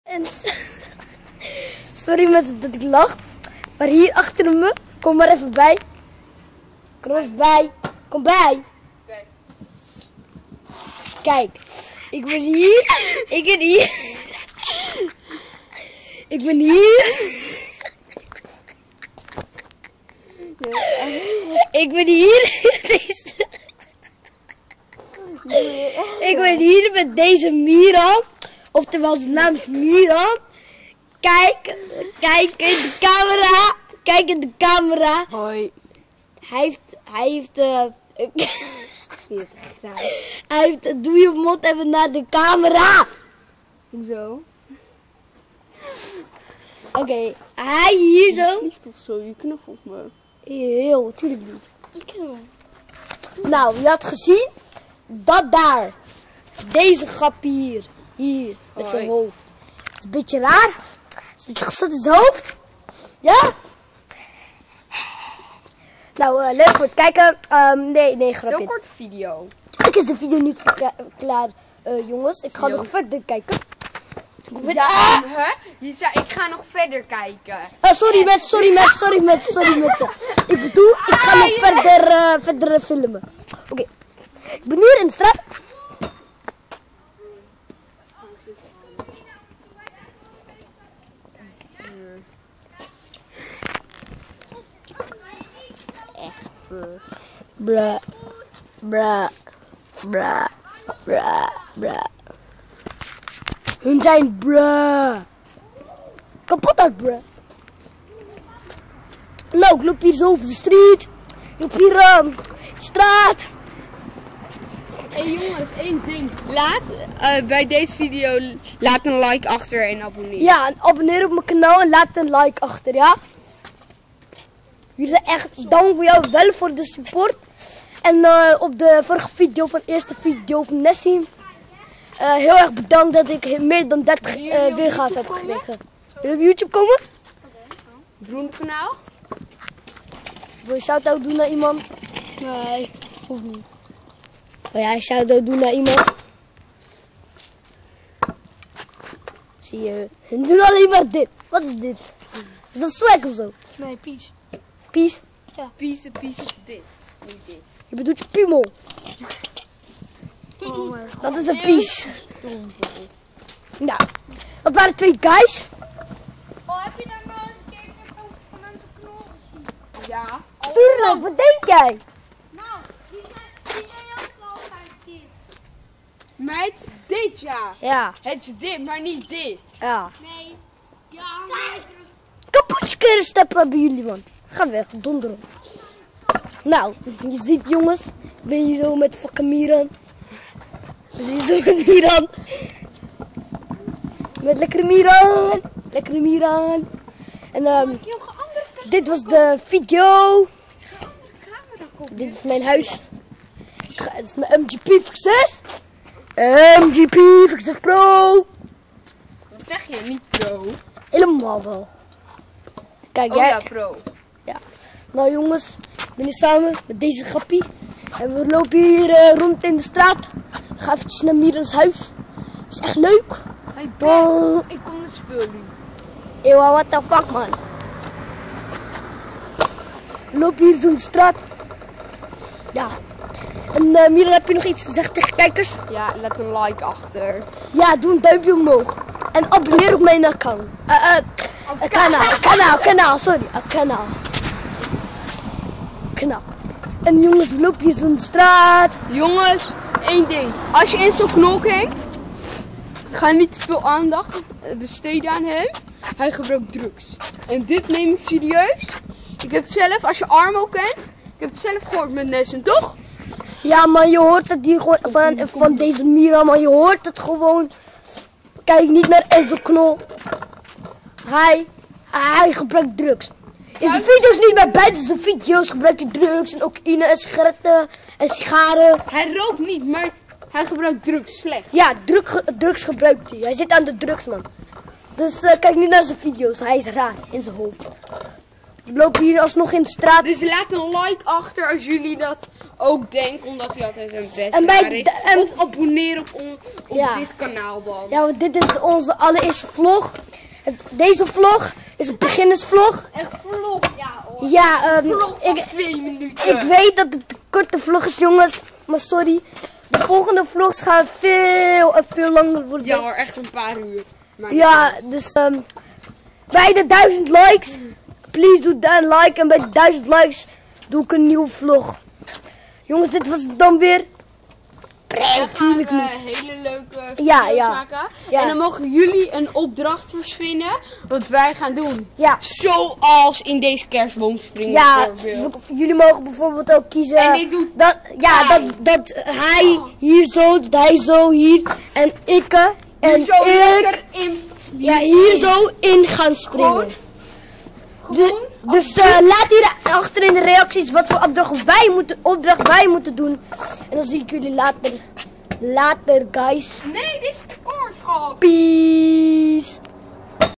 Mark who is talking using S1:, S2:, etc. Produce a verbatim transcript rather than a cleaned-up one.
S1: En sorry mensen dat ik lach, maar hier achter me, kom maar even bij. Kom even bij, kom bij.
S2: Okay.
S1: Kijk, ik ben hier, ik ben hier, ik ben hier, ik ben hier, deze... ik ben hier met deze Miran, oftewel zijn naam is Miran. Kijk, kijk in de camera, kijk in de camera.
S2: Hoi.
S1: Hij heeft, hij heeft, uh, hij heeft, doe je mond even naar de camera.
S2: Hoezo?
S1: Oké, okay, hij hier zo.
S2: Niet of zo, je knuffelt me.
S1: Heel, tuurlijk niet. Ik nou, je had gezien dat daar, deze grappie hier, hier, met
S2: Hoi.
S1: zijn hoofd. Het is een beetje raar. Het is een beetje gezet in zijn hoofd. Ja? Nou, uh, leuk voor het kijken. Um, nee, nee, grapje.
S2: Zo'n korte video.
S1: Ik is de video niet klaar, uh, jongens. Ik ga
S2: Yo.
S1: nog verder kijken.
S2: Ja,
S1: Ah!
S2: hè? Je zei, ik ga nog verder kijken.
S1: Uh, sorry mensen, sorry mensen, sorry mensen, sorry mensen. Ik bedoel, ik ga nog verder, uh, verder uh, filmen. Oké, okay. Ik ben hier in de straat. Bra, bra, bra, bra, bra. Hun zijn bra. Kapot uit bra. Nou, ik loop hier zo over de street. Ik loop hier um, de straat.
S2: Hé hey jongens, één ding. Laat uh, bij deze video laat een like achter en abonneer.
S1: Ja, en abonneer op mijn kanaal en laat een like achter, ja. Jullie zijn echt dank voor jou wel voor de support. En uh, op de vorige video, van de eerste video van Nessim, uh, heel erg bedankt dat ik meer dan dertig uh, weergave heb gekregen. Wil je op YouTube komen?
S2: Groen kanaal?
S1: Wil je shout-out doen naar iemand? Nee, hoeft niet. Wil jij shout-out doen naar iemand? Zie je, hun doen alleen maar dit. Wat is dit? Is dat swag of zo?
S2: Nee, Pies.
S1: Pies?
S2: Ja. Pies, Pies is dit. Niet dit.
S1: Je bedoelt je piemel.
S2: Oh mijn god.
S1: Dat is een pies. Nou, dat waren twee guys.
S3: Oh, heb je daar nou eens een keertje van, van onze knol gezien?
S2: Ja.
S1: Tuurlijk, wat denk jij?
S3: Nou, die zijn, die zijn ook wel altijd dit.
S2: Meid, dit ja.
S1: Ja,
S2: Het is dit, maar niet dit.
S1: ja.
S3: Nee. Ja, maar...
S1: Kapotje keren steppen hebben jullie, man. Ga weg, donderen. Nou, je ziet jongens, ik ben hier zo met fucking Miran. We zijn zo met Miran. Met lekkere Miran. Lekkere Miran. En um, dit was de video. Dit is mijn huis. Ik ga, dit is mijn M G P V zes. M G P V zes Pro.
S2: Wat zeg je? Niet pro.
S1: Helemaal wel. Kijk,
S2: Oh
S1: jij.
S2: ja, pro.
S1: Ja. Nou jongens, ik ben hier samen met deze grappie. En we lopen hier uh, rond in de straat. Ik ga eventjes naar Mirans huis. Dat is echt leuk.
S2: Hey,
S1: Oh.
S2: ik kom met spullen.
S1: Ewa, what the fuck man. We lopen hier zo in de straat. Ja. En uh, Miran, heb je nog iets te zeggen tegen kijkers?
S2: Ja, laat een like achter.
S1: Ja, doe een duimpje omhoog. En abonneer op mijn account. Uh, uh, een kanaal, kanaal, kanaal, sorry. Een kanaal. Kanaal. En jongens, we lopen hier zo in de straat.
S2: Jongens, één ding. Als je in zo'n knol kijkt, ga niet te veel aandacht besteden aan hem. Hij gebruikt drugs. En dit neem ik serieus. Ik heb het zelf, als je Armo kent, ik heb het zelf gehoord met Nessen, toch?
S1: Ja, maar je hoort het hier gewoon van, van deze Miran, maar je hoort het gewoon. Kijk niet naar Enzo Knol. Hij, hij gebruikt drugs. In zijn video's niet, maar buiten zijn video's gebruikt hij drugs en cocaïne en sigaretten en sigaren.
S2: Hij rookt niet, maar hij gebruikt drugs slecht.
S1: Ja, drug, drugs gebruikt hij. Hij zit aan de drugs, man. Dus uh, kijk niet naar zijn video's, hij is raar in zijn hoofd. We lopen hier alsnog in de straat.
S2: Dus laat een like achter als jullie dat ook denk, omdat hij altijd zijn best
S1: En bij
S2: daar is.
S1: de- en-
S2: Of abonneer op, on, op
S1: Ja.
S2: dit kanaal dan.
S1: Ja, want dit is de- onze allereerste vlog. Het, deze vlog is een beginnersvlog.
S2: Echt vlog, ja hoor.
S1: Ja, ehm,
S2: Vlog van
S1: ik,
S2: twee minuten.
S1: ik weet dat het een korte vlog is, jongens. Maar sorry. De volgende vlogs gaan veel en veel langer worden.
S2: Ja hoor, echt een paar uur. Maar
S1: Ja, dus ehm, bij de duizend likes, please doe daar een like. En bij de duizend likes doe ik een nieuwe vlog. Jongens, dit was het dan weer.
S2: Dan
S1: Prank,
S2: gaan
S1: natuurlijk
S2: we
S1: niet.
S2: hele leuke video's
S1: Ja, ja.
S2: maken.
S1: Ja.
S2: En dan mogen jullie een opdracht verzinnen wat wij gaan doen.
S1: Ja,
S2: Zoals in deze kerstboom springen
S1: ja
S2: bijvoorbeeld.
S1: v- jullie mogen bijvoorbeeld ook kiezen.
S2: En dit doet
S1: dat, ja,
S2: hij.
S1: dat, dat hij hier zo, dat hij zo hier. En ik eh, en
S2: Zo
S1: ik
S2: lekker in.
S1: ja, hier zo in gaan springen. De, dus eh, laat hier achter in de reacties wat voor opdracht wij moeten, opdracht wij moeten doen. En dan zie ik jullie later. Later, guys.
S2: Nee, dit is te kort gewoon.
S1: Peace.